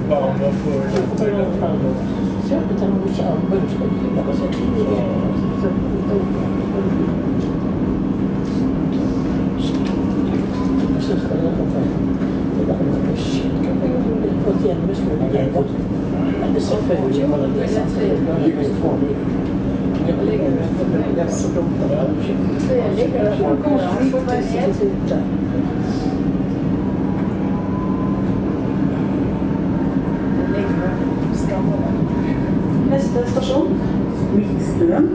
Barn var på Köpte en morsa och bundskuldkilla och så tidigare. Så ska jag få det där med kyrkan. På ett järnbeslut igen. Men det så följde ju bara det sen. Jag lägger det på mig. Det var så dumt att jag lägger det på mig. Neste stasjon, Midtstuen.